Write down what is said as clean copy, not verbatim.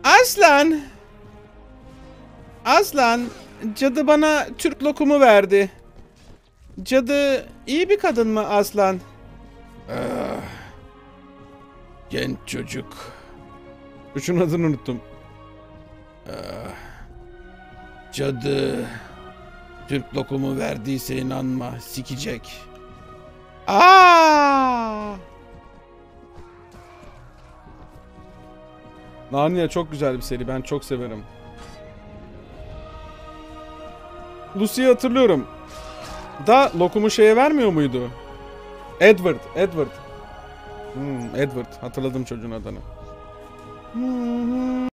Aslan. Aslan. Cadı bana Türk lokumu verdi. Cadı iyi bir kadın mı Aslan? Ah, genç çocuk. Üçünün adını unuttum. Ah, cadı Türk lokumu verdiyse inanma, sikecek. Aa! Narnia çok güzel bir seri. Ben çok severim. Lucy'yi hatırlıyorum. Da lokumu şeye vermiyor muydu? Edward. Edward. Hatırladım çocuğun adını.